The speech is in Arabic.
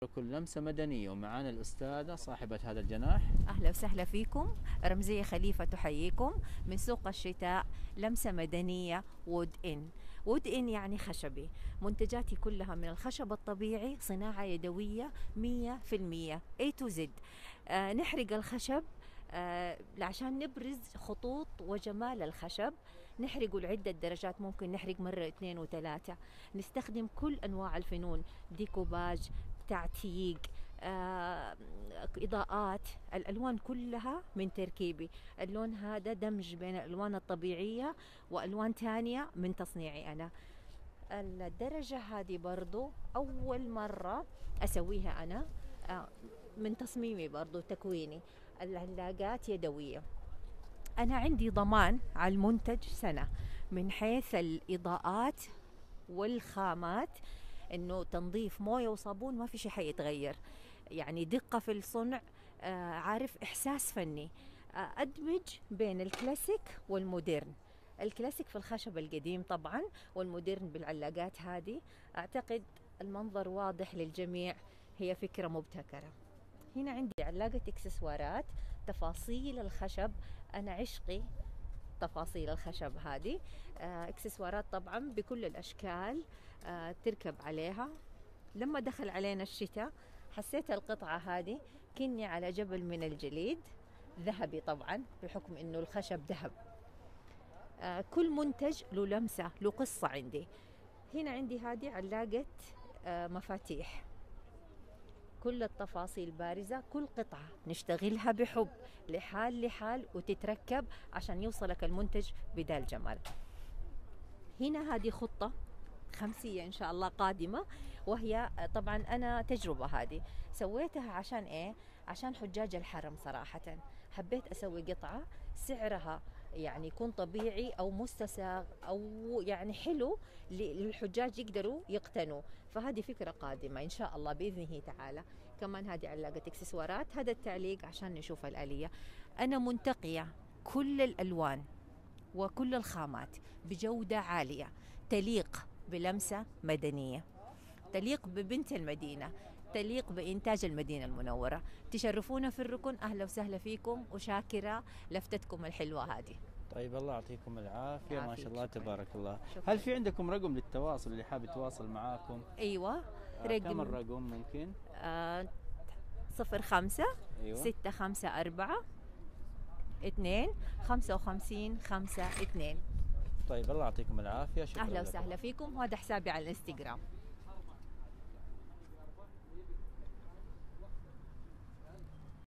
كل لمسة مدنية، ومعانا الأستاذة صاحبة هذا الجناح. أهلا وسهلا فيكم. رمزية خليفة تحييكم من سوق الشتاء. لمسة مدنية وود إن. وود إن يعني خشبي. منتجاتي كلها من الخشب الطبيعي، صناعة يدوية 100% A to Z. نحرق الخشب عشان نبرز خطوط وجمال الخشب. نحرقه لعدة درجات، ممكن نحرق مرة 2 و3. نستخدم كل أنواع الفنون، ديكوباج، تعتيق، إضاءات. الألوان كلها من تركيبي. اللون هذا دمج بين الألوان الطبيعية وألوان تانية من تصنيعي أنا. الدرجة هذه برضو أول مرة أسويها أنا، من تصميمي برضو تكويني. العلاقات يدوية. أنا عندي ضمان على المنتج سنة، من حيث الإضاءات والخامات، إنه تنظيف موية وصابون ما في شيء حيتغير. يعني دقة في الصنع، عارف، إحساس فني. أدمج بين الكلاسيك والمودرن. الكلاسيك في الخشب القديم طبعا، والمودرن بالعلاقات هذه. أعتقد المنظر واضح للجميع، هي فكرة مبتكرة. هنا عندي علاقة إكسسوارات، تفاصيل الخشب. أنا عشقي تفاصيل الخشب هذه. إكسسوارات طبعا بكل الأشكال، تركب عليها. لما دخل علينا الشتاء حسيت القطعة هذه كني على جبل من الجليد، ذهبي طبعا بحكم إنه الخشب ذهب. كل منتج له لمسة، له قصة عندي. هنا عندي هذه علاقة مفاتيح، كل التفاصيل بارزة، كل قطعة نشتغلها بحب، لحال لحال، وتتركب عشان يوصلك المنتج بدا الجمال. هنا هذه خطة خمسية إن شاء الله قادمة، وهي طبعا أنا تجربة هذه سويتها عشان إيه؟ عشان حجاج الحرم. صراحة حبيت أسوي قطعة سعرها يعني يكون طبيعي أو مستساغ أو يعني حلو للحجاج يقدروا يقتنوا. فهذه فكرة قادمة إن شاء الله بإذنه تعالى. كمان هذه علاقة إكسسوارات. هذا التعليق عشان نشوف الآلية. أنا منتقية كل الألوان وكل الخامات بجودة عالية، تليق بلمسة مدنية، تليق ببنت المدينة، تليق بإنتاج المدينة المنورة. تشرفونا في الركن. أهلا وسهلا فيكم، وشاكرة لفتتكم الحلوة هذه. طيب الله يعطيكم العافية، ما شاء الله شكراً. تبارك الله. شكراً. هل في عندكم رقم للتواصل اللي حاب يتواصل معاكم؟ أيوة. كم الرقم ممكن؟ 05 أيوة. 654 2 55 52. طيب الله يعطيكم العافية، شكرا أهلا لكم. وسهلا فيكم. وهذا حسابي على الانستغرام.